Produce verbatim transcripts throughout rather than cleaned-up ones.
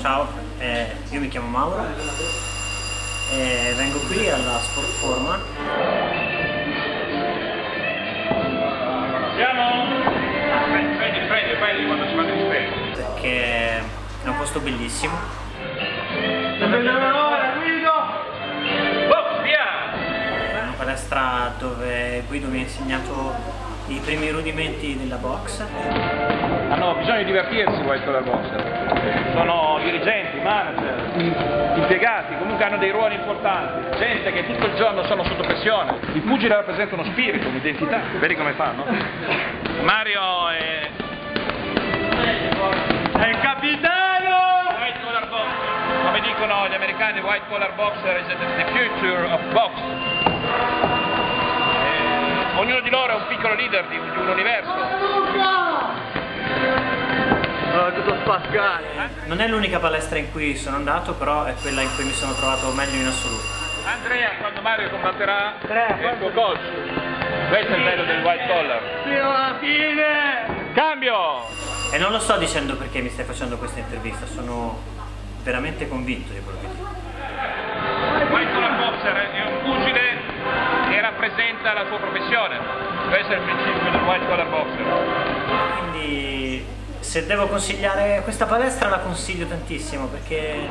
Ciao, eh, io mi chiamo Mauro e vengo qui alla Sportforma. Siamo? Prendi, prendi, prendi quando ci fanno rispetto. Perché è un posto bellissimo. Non vedo l'ora, Guido! Oh, via! È una palestra dove Guido mi ha insegnato i primi rudimenti della box. Hanno bisogno di divertirsi White Collar Boxer. Sono dirigenti, manager, impiegati, comunque hanno dei ruoli importanti. Gente che tutto il giorno sono sotto pressione. I pugili rappresentano uno spirito, un'identità. Vedi come fanno? Mario è... è il capitano! White Collar Boxer. Come dicono gli americani, White Collar Boxer is the future of box. Ognuno di loro è un piccolo leader di un, di un universo. Oh, tutto spaccato. Non è l'unica palestra in cui sono andato, però è quella in cui mi sono trovato meglio in assoluto. Andrea, quando Mario combatterà è il tuo coach. Questo è il bello del White Collar. Fino alla fine! Cambio! E non lo sto dicendo perché mi stai facendo questa intervista, sono veramente convinto di quello che dico. White Collar Boxer è un pugile che rappresenta la sua professione. Questo è il principio del White Collar Boxer. Quindi se devo consigliare questa palestra la consiglio tantissimo perché...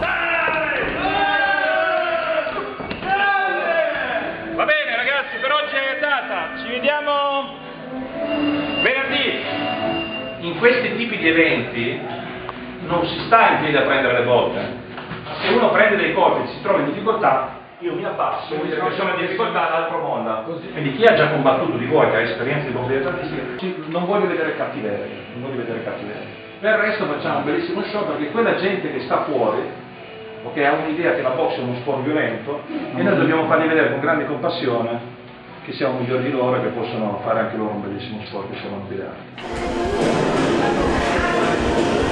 Va bene ragazzi, per oggi è data. Ci vediamo venerdì. In questi tipi di eventi non si sta in piedi a prendere le botte. Se uno prende dei colpi e si trova in difficoltà, io mi abbasso, vuol dire che sono in difficoltà, l'altro molla. Quindi chi ha già combattuto di voi, che ha esperienza di box dilettantistica, non voglio vedere cattiveria, non voglio vedere cattiveria. Per il resto facciamo un bellissimo show perché quella gente che sta fuori, o che ha un'idea che la box è uno sport violento, e noi dobbiamo fargli vedere con grande compassione che siamo migliori di loro e che possono fare anche loro un bellissimo sport che sono ideali.